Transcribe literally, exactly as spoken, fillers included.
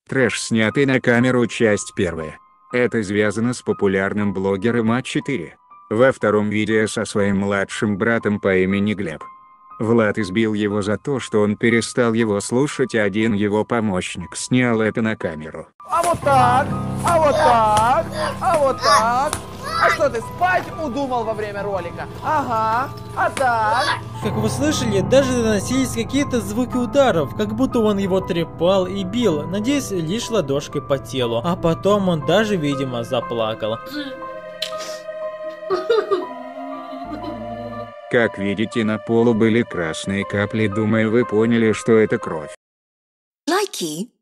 Трэш, снятый на камеру, часть первая. Это связано с популярным блогером А четыре. Во втором видео со своим младшим братом по имени Глеб. Влад избил его за то, что он перестал его слушать, и один его помощник снял это на камеру. А вот так, а вот так, а вот так. А что ты спать удумал во время ролика? Ага, а так? Как вы слышали, даже доносились какие-то звуки ударов, как будто он его трепал и бил, надеюсь, лишь ладошкой по телу. А потом он даже, видимо, заплакал. Как видите, на полу были красные капли, думаю, вы поняли, что это кровь. Likey.